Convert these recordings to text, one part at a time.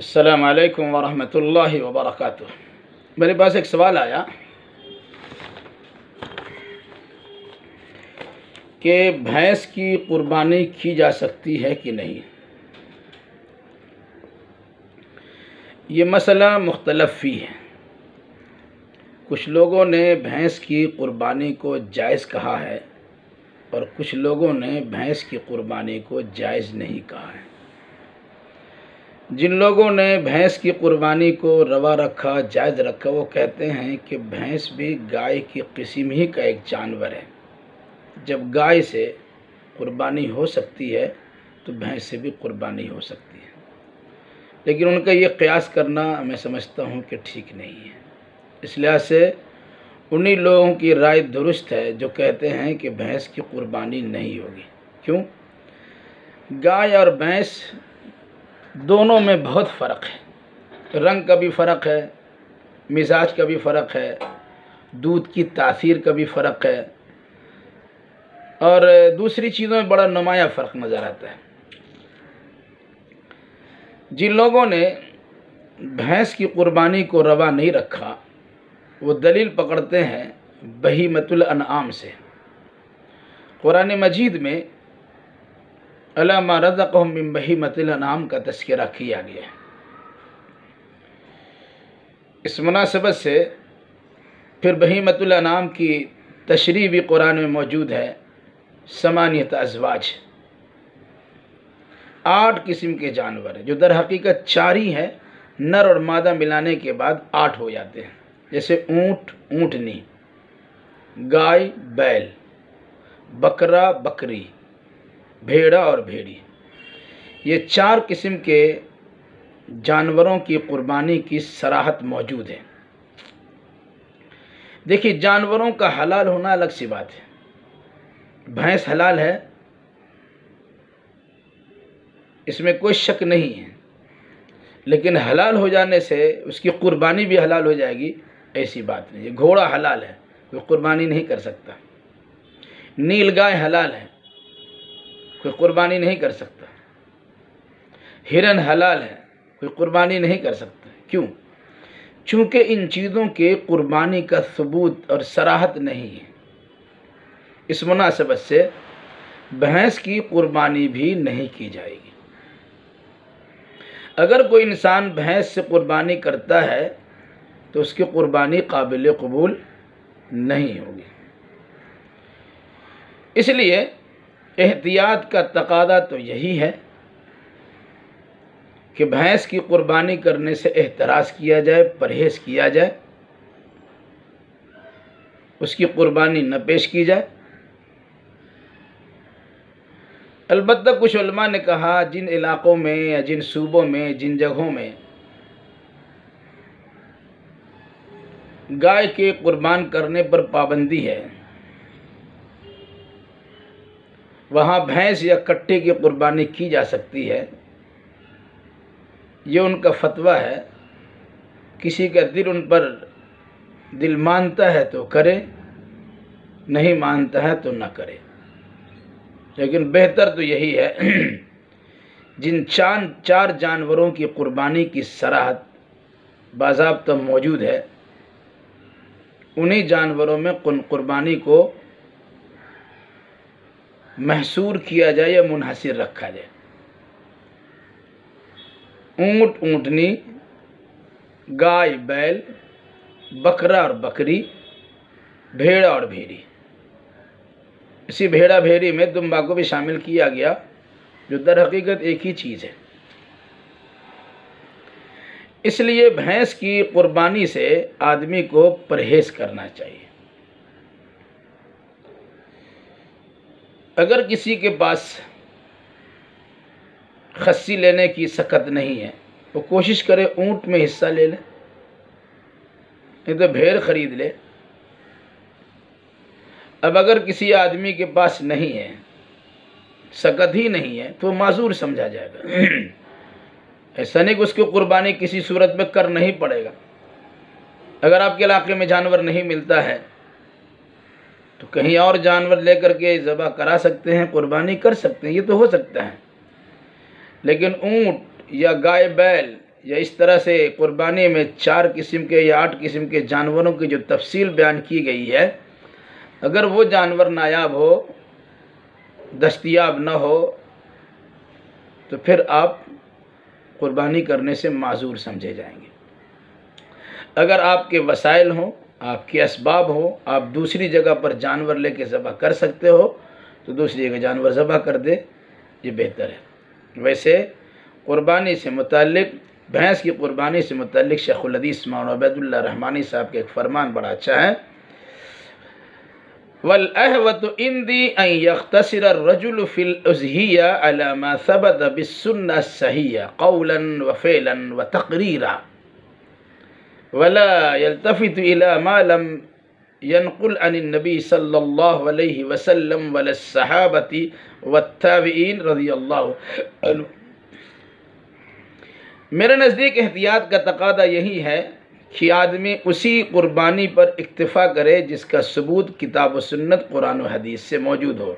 السلام علیکم ورحمۃ اللہ وبرکاتہ۔ میرے پاس ایک سوال آیا کہ بھینس کی قربانی کی جا سکتی ہے کہ نہیں۔ یہ مسئلہ مختلف فی ہے۔ کچھ لوگوں نے بھینس کی قربانی کو جائز کہا ہے اور کچھ لوگوں نے بھینس کی قربانی کو جائز نہیں کہا ہے۔ جن لوگوں نے بھینس کی قربانی کو روا رکھا، جائز رکھا، وہ کہتے ہیں کہ بھینس بھی گائے کی قسم ہی کا ایک جانور ہے۔ جب گائے سے قربانی ہو سکتی ہے تو بھینس سے بھی قربانی ہو سکتی ہے، لیکن ان کا یہ قیاس کرنا میں سمجھتا ہوں کہ ٹھیک نہیں ہے۔ اس لحاظ سے انہی لوگوں کی رائے درست ہے جو کہتے ہیں کہ بھینس کی قربانی نہیں ہوگی۔ کیوں؟ گائے اور بھینس دونوں میں بہت فرق ہے، رنگ کا بھی فرق ہے، مزاج کا بھی فرق ہے، دودھ کی تاثیر کا بھی فرق ہے، اور دوسری چیزوں میں بڑا نمایاں فرق نظر آتا ہے۔ جن لوگوں نے بھینس کی قربانی کو روا نہیں رکھا وہ دلیل پکڑتے ہیں بہیمۃ الانعام سے۔ قرآن مجید میں الا ما رزقهم من بہیمۃ الانعام کا تذکرہ کیا گیا ہے۔ اس مناسبت سے پھر بہیمۃ الانعام کی تشریح بھی قرآن میں موجود ہے۔ 8 ازواج، 8 قسم کے جانور ہیں جو در حقیقت 4 ہی ہیں، نر اور مادہ ملانے کے بعد 8 ہو جاتے ہیں، جیسے اونٹ، اونٹنی، گائے، بیل، بکرا، بکری، بھیڑا اور بھیڑی۔ یہ 4 قسم کے جانوروں کی قربانی کی صراحت موجود ہے۔ دیکھیے، جانوروں کا حلال ہونا الگ سی بات ہے۔ بھینس حلال ہے، اس میں کوئی شک نہیں ہے، لیکن حلال ہو جانے سے اس کی قربانی بھی حلال ہو جائے گی ایسی بات نہیں ہے۔ گھوڑا حلال ہے، وہ قربانی نہیں کر سکتا۔ نیل گائے حلال ہے، کوئی قربانی نہیں کر سکتا۔ ہرن حلال ہے، کوئی قربانی نہیں کر سکتا۔ کیوں؟ چونکہ ان چیزوں کے قربانی کا ثبوت اور صراحت نہیں ہے۔ اس مناسبت سے بھینس کی قربانی بھی نہیں کی جائے گی۔ اگر کوئی انسان بھینس سے قربانی کرتا ہے تو اس کی قربانی قابل قبول نہیں ہوگی۔ اس لیے احتیاط کا تقاضا تو یہی ہے کہ بھینس کی قربانی کرنے سے احتراز کیا جائے، پرہیز کیا جائے، اس کی قربانی نہ پیش کی جائے۔ البتہ کچھ علماء نے کہا جن علاقوں میں یا جن صوبوں میں، جن جگہوں میں گائے کے قربان کرنے پر پابندی ہے، وہاں بھینس یا کٹے کی قربانی کی جا سکتی ہے۔ یہ ان کا فتویٰ ہے۔ کسی کا دل مانتا ہے تو کرے، نہیں مانتا ہے تو نہ کرے، لیکن بہتر تو یہی ہے جن 4 جانوروں کی قربانی کی صراحت باضابطہ موجود ہے، انہی جانوروں میں قربانی کو محصور کیا جائے یا منحصر رکھا جائے۔ اونٹ، اونٹنی، گائے، بیل، بکرا اور بکری، بھیڑا اور بھیڑی۔ اسی بھیڑا بھیڑی میں دمبا کو بھی شامل کیا گیا جو در حقیقت ایک ہی چیز ہے۔ اس لیے بھینس کی قربانی سے آدمی کو پرہیز کرنا چاہیے۔ اگر کسی کے پاس خصی لینے کی سکت نہیں ہے، وہ کوشش کرے اونٹ میں حصہ لے لے، نہیں تو بھیڑ خرید لے۔ اب اگر کسی آدمی کے پاس نہیں ہے، سکت ہی نہیں ہے، تو معذور سمجھا جائے گا۔ ایسا نہیں کہ اس کی قربانی کسی صورت میں کر نہیں پڑے گا۔ اگر آپ کے علاقے میں جانور نہیں ملتا ہے تو کہیں اور جانور لے کر کے ذبح کرا سکتے ہیں، قربانی کر سکتے ہیں، یہ تو ہو سکتا ہے۔ لیکن اونٹ یا گائے، بیل یا اس طرح سے قربانی میں 4 قسم کے یا 8 قسم کے جانوروں کی جو تفصیل بیان کی گئی ہے، اگر وہ جانور نایاب ہو، دستیاب نہ ہو، تو پھر آپ قربانی کرنے سے معذور سمجھے جائیں گے۔ اگر آپ کے وسائل ہوں، آپ کے اسباب ہوں، آپ دوسری جگہ پر جانور لے کے ذبح کر سکتے ہو تو دوسری جگہ جانور ذبح کر دے، یہ بہتر ہے۔ ویسے قربانی سے متعلق، بھینس کی قربانی سے متعلق شیخ الحدیث مولانا عبید اللہ رحمانی صاحب کا ایک فرمان بڑا اچھا ہے، وَالْأَهْوَةُ عِنْدِي أَنْ يَخْتَصِرَ الرَّجُلُ فِي الْأُضْحِيَّةِ عَلَى مَا ثَبَتَ بِالسُّنَّةِ الصَّحِيحَّةِ قَوْلًا وَفِعْلًا وَتَقْرِيرًا وَلَا يَلْتَفِتُ إِلَى مَا لَمْ ينقل عن النبی صلی اللہ علیہ وسلم ولا الصحابة والتابعین رضی اللہ عنہ۔ میرے نزدیک احتیاط کا تقاضا یہی ہے کہ آدمی اسی قربانی پر اکتفا کرے جس کا ثبوت کتاب و سنت، قرآن و حدیث سے موجود ہو،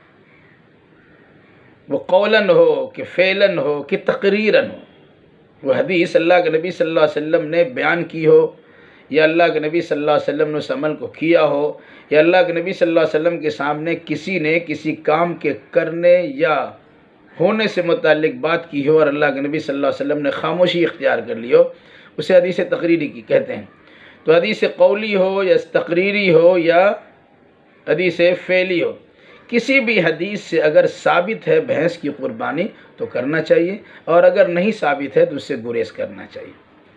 وہ قولاً ہو کہ فعلاً ہو کہ تقریراً ہو، وہ حدیث اللہ کے نبی صلی اللہ علیہ وسلم نے بیان کی ہو، یا اللہ کے نبی صلی اللہ علیہ وسلم نے اس عمل کو کیا ہو، یا اللہ کے نبی صلی اللہ علیہ وسلم کے سامنے کسی نے کسی کام کے کرنے یا ہونے سے متعلق بات کی ہو اور اللہ کے نبی صلی اللہ علیہ وسلم نے خاموشی اختیار کر لی ہو، اسے حدیث تقریری کی کہتے ہیں۔ تو حدیث قولی ہو یا تقریری ہو یا حدیث فعلی ہو، کسی بھی حدیث سے اگر ثابت ہے بھینس کی قربانی تو کرنا چاہیے، اور اگر نہیں ثابت ہے تو اس سے گریز کرنا چاہیے۔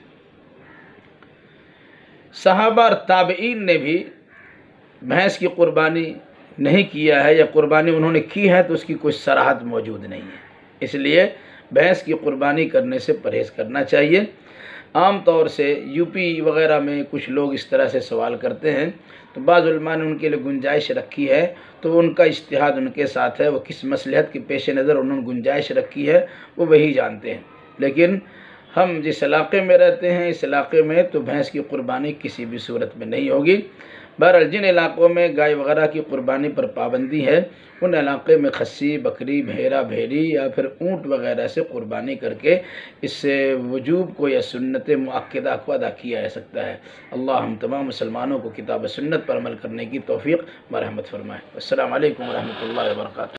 صحابہ اور تابعین نے بھی بھینس کی قربانی نہیں کیا ہے، یا قربانی انہوں نے کی ہے تو اس کی کوئی صراحت موجود نہیں ہے، اس لیے بھینس کی قربانی کرنے سے پرہیز کرنا چاہیے۔ عام طور سے یو پی وغیرہ میں کچھ لوگ اس طرح سے سوال کرتے ہیں، تو بعض علماء نے ان کے لیے گنجائش رکھی ہے، تو ان کا اجتہاد ان کے ساتھ ہے، وہ کس مصلحت کے پیش نظر انہوں نے گنجائش رکھی ہے وہ وہی جانتے ہیں۔ لیکن ہم جس علاقے میں رہتے ہیں، اس علاقے میں تو بھینس کی قربانی کسی بھی صورت میں نہیں ہوگی۔ بہرحال جن علاقوں میں گائے وغیرہ کی قربانی پر پابندی ہے، ان علاقے میں خسی، بکری، بھیڑا، بھیڑی یا پھر اونٹ وغیرہ سے قربانی کر کے اس وجوب کو یا سنت مؤکدہ کو ادا کیا جا سکتا ہے۔ اللہ ہم تمام مسلمانوں کو کتاب و سنت پر عمل کرنے کی توفیق مرحمت فرمائے۔ السلام علیکم ورحمۃ اللہ وبرکاتہ۔